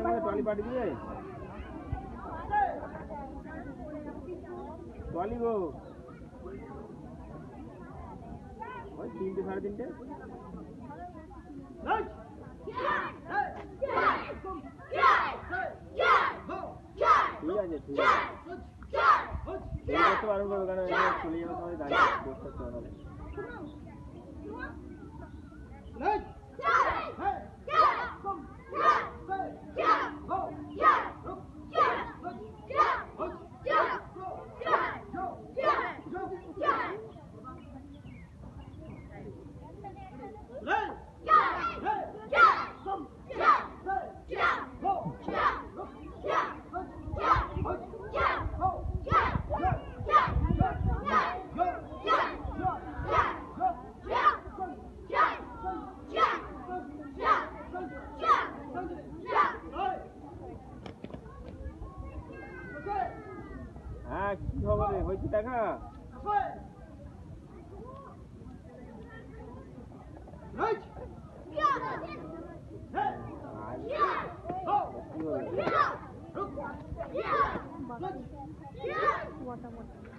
trolley পাঠিয়ে দিবে trolley গো ওই 3টে 3:30 ঠিক আছে ঠিক আছে করতে পারবো ওখানে চলে যাবে সবাই দাঁড়িয়ে বসে থাকতে হবে হ্যাঁ কি খবর হয়েছে দেখা মোটামুটি